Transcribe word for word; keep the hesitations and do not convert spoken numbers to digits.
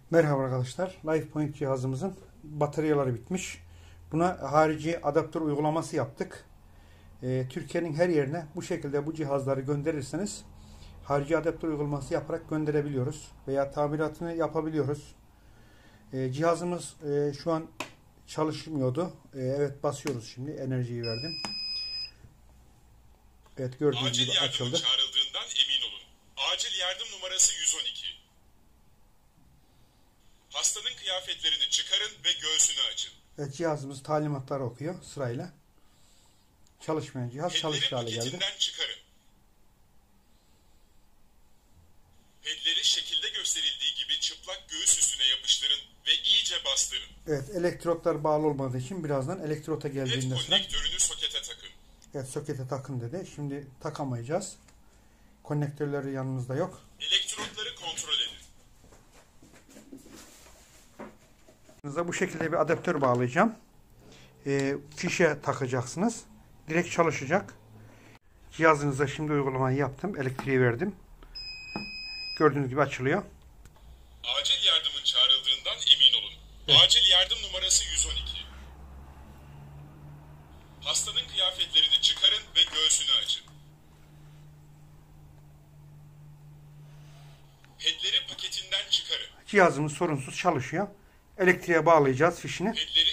Merhaba arkadaşlar. LifePoint cihazımızın bataryaları bitmiş. Buna harici adaptör uygulaması yaptık. Ee, Türkiye'nin her yerine bu şekilde bu cihazları gönderirseniz harici adaptör uygulaması yaparak gönderebiliyoruz. Veya tamiratını yapabiliyoruz. Ee, cihazımız e, şu an çalışmıyordu. Ee, evet basıyoruz şimdi. Enerjiyi verdim. Evet gördüğünüz Acil gibi açıldı. çağrıldığından emin olun. Acil yardım numarası yüz on iki. Hastanın kıyafetlerini çıkarın ve göğsünü açın. Evet, cihazımız talimatları okuyor sırayla. Çalışmayan cihaz Pedleri çalışır hale geldi. paketinden çıkarın. Pedleri şekilde gösterildiği gibi çıplak göğüs üstüne yapıştırın ve iyice bastırın. Evet, elektrotlar bağlı olmadığı için birazdan elektrota Ped geldiğinde sıra. konnektörünü sokete takın. Evet, sokete takın dedi. Şimdi takamayacağız. Konnektörleri yanımızda yok. Elektrotları kontrol edin. Bu şekilde bir adaptör bağlayacağım. E, fişe takacaksınız. Direkt çalışacak. Cihazınıza şimdi uygulamayı yaptım. Elektriği verdim. Gördüğünüz gibi açılıyor. Acil yardımın çağrıldığından emin olun. Evet. Acil yardım numarası yüz on iki. Hastanın kıyafetlerini çıkarın ve göğsünü açın. Pedleri paketinden çıkarın. Cihazımız sorunsuz çalışıyor. Elektriğe bağlayacağız fişini. Pedleri